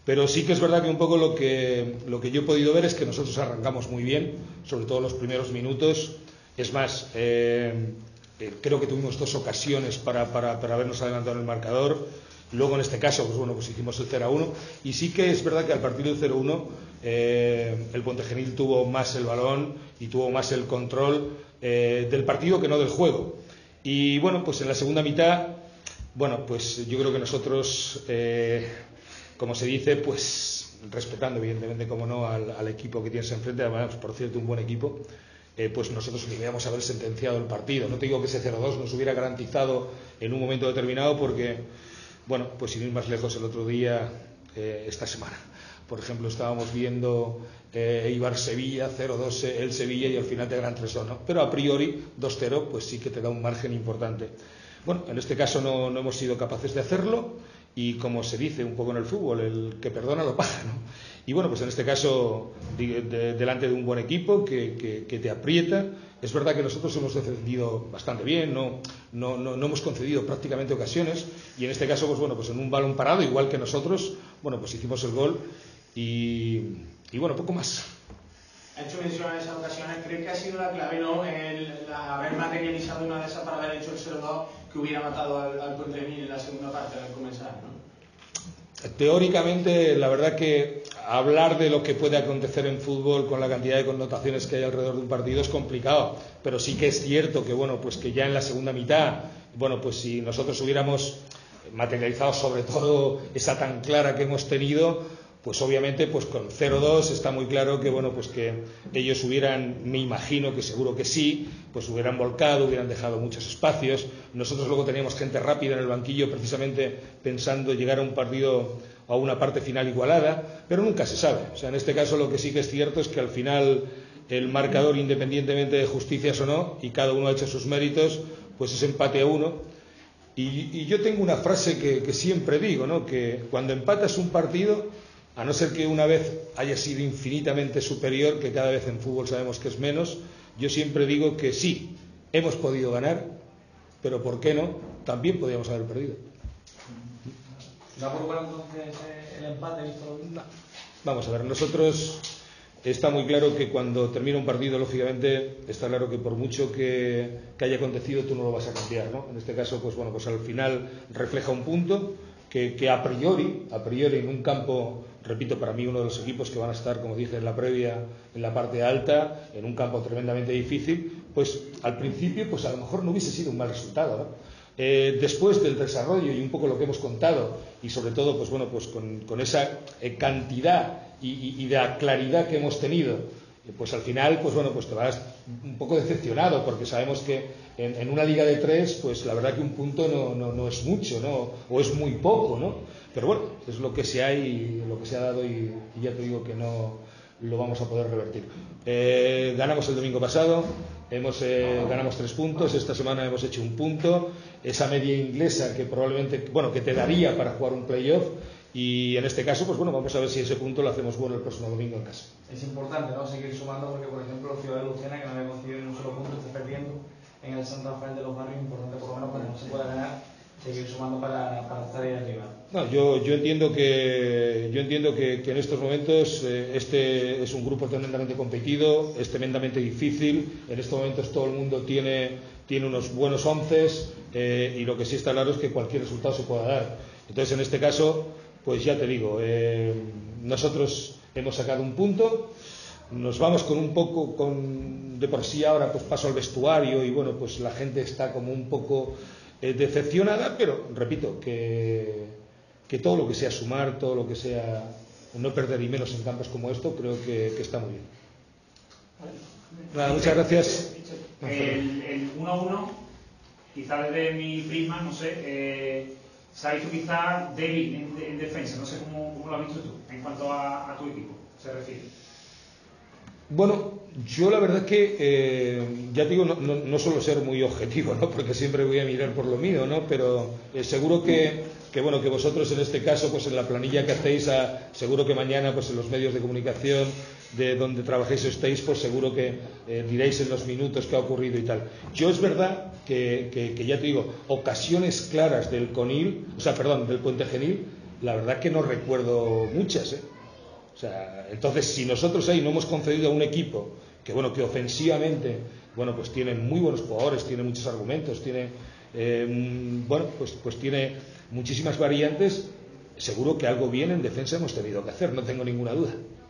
Pero sí que es verdad que un poco lo que yo he podido ver es que nosotros arrancamos muy bien, sobre todo los primeros minutos. Es más, creo que tuvimos 2 ocasiones para habernos adelantado en el marcador. Luego en este caso pues hicimos el 0-1 y sí que es verdad que al partir del 0-1 el Pontegenil tuvo más el balón y tuvo más el control del partido que no del juego. Y bueno, pues en la segunda mitad, bueno, pues yo creo que nosotros, como se dice, pues respetando evidentemente, como no, al equipo que tienes enfrente, además, por cierto, un buen equipo, pues nosotros deberíamos haber sentenciado el partido. No te digo que ese 0-2 nos hubiera garantizado en un momento determinado, porque, bueno, pues sin ir más lejos, el otro día, esta semana, por ejemplo, estábamos viendo Eibar-Sevilla, 0-2 el Sevilla y al final te ganan 3-2, ¿no? Pero a priori 2-0 pues sí que te da un margen importante. Bueno, en este caso no hemos sido capaces de hacerlo y, como se dice un poco en el fútbol, el que perdona lo paga, ¿no? Y bueno, pues en este caso delante de un buen equipo que te aprieta. Es verdad que nosotros hemos defendido bastante bien, no hemos concedido prácticamente ocasiones, y en este caso pues bueno, pues en un balón parado, igual que nosotros, bueno, pues hicimos el gol y bueno, poco más. Ha hecho mención a esas ocasiones. ¿Cree que ha sido la clave, no, el haber materializado una de esas para haber hecho el 0-2 que hubiera matado al Pontegenil en la segunda parte al comenzar, ¿no? Teóricamente, la verdad que hablar de lo que puede acontecer en fútbol con la cantidad de connotaciones que hay alrededor de un partido es complicado, pero sí que es cierto que bueno, pues que ya en la segunda mitad, bueno, pues si nosotros hubiéramos materializado sobre todo esa tan clara que hemos tenido, pues obviamente pues con 0-2 está muy claro que bueno, pues que ellos hubieran, me imagino que seguro que sí, pues hubieran volcado, hubieran dejado muchos espacios. Nosotros luego teníamos gente rápida en el banquillo precisamente pensando llegar a un partido, a una parte final igualada, pero nunca se sabe. O sea, en este caso lo que sí que es cierto es que al final el marcador, independientemente de justicias o no, y cada uno ha hecho sus méritos, pues es empate a 1. Y yo tengo una frase que siempre digo, ¿no? Que cuando empatas un partido, a no ser que una vez haya sido infinitamente superior, que cada vez en fútbol sabemos que es menos, yo siempre digo que sí, hemos podido ganar, pero ¿por qué no? También podíamos haber perdido. ¿Da por bueno entonces el empate visto? No. Vamos a ver, nosotros está muy claro que cuando termina un partido, lógicamente, está claro que por mucho que haya acontecido, tú no lo vas a cambiar, ¿no? En este caso, pues bueno, pues al final refleja un punto que a priori en un campo, repito, para mí uno de los equipos que van a estar, como dije en la previa, en la parte alta, en un campo tremendamente difícil, pues al principio pues a lo mejor no hubiese sido un mal resultado, ¿no? Después del desarrollo y un poco lo que hemos contado, y sobre todo pues bueno, pues con esa cantidad y de la claridad que hemos tenido, pues al final pues bueno, pues te vas un poco decepcionado, porque sabemos que en una liga de 3 pues la verdad que un punto no es mucho, ¿no? O es muy poco, ¿no? Pero bueno, es lo que se ha dado y ya te digo que no lo vamos a poder revertir. Ganamos el domingo pasado, ganamos 3 puntos, esta semana hemos hecho un punto, esa media inglesa que probablemente, bueno, que te daría para jugar un playoff, y en este caso, pues bueno, vamos a ver si ese punto lo hacemos bueno el próximo domingo en casa. Es importante, ¿no?, seguir sumando, porque por ejemplo Ciudad de Lucena, que no había conseguido ni un solo punto, está perdiendo en el San Rafael de los Barrios, importante por lo menos para que no se pueda ganar, seguir sumando para estar ahí arriba. No, yo entiendo que en estos momentos este es un grupo tremendamente competido, es tremendamente difícil. En estos momentos todo el mundo tiene unos buenos onces, y lo que sí está claro es que cualquier resultado se pueda dar. Entonces, en este caso, pues ya te digo, nosotros hemos sacado un punto, nos vamos con un poco, de por sí ahora pues paso al vestuario y bueno, pues la gente está como un poco decepcionada, pero repito que todo lo que sea sumar, todo lo que sea no perder y menos en campos como esto, creo que está muy bien. Nada, muchas gracias. El 1-1, quizá desde mi prisma, no sé, se ha visto quizá débil en defensa, no sé cómo lo has visto tú, en cuanto a tu equipo se refiere. Bueno, yo la verdad que, ya te digo, no suelo ser muy objetivo, ¿no? Porque siempre voy a mirar por lo mío, ¿no? Pero seguro que bueno, que vosotros en este caso, pues en la planilla que hacéis, seguro que mañana, pues en los medios de comunicación de donde trabajéis estéis, pues seguro que diréis en los minutos qué ha ocurrido y tal. Yo es verdad que ya te digo, ocasiones claras del Pontegenil, la verdad que no recuerdo muchas, ¿eh? O sea, entonces, si nosotros ahí no hemos concedido a un equipo que, bueno, que ofensivamente, bueno, pues tiene muy buenos jugadores, tiene muchos argumentos, tiene, bueno, pues tiene muchísimas variantes, seguro que algo bien en defensa hemos tenido que hacer, no tengo ninguna duda.